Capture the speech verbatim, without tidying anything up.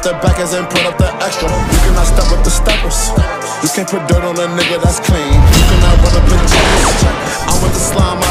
the backers and put up the extra. You cannot step with the steppers. You can't put dirt on a nigga that's clean. You cannot run up in checks. I'm with the slime.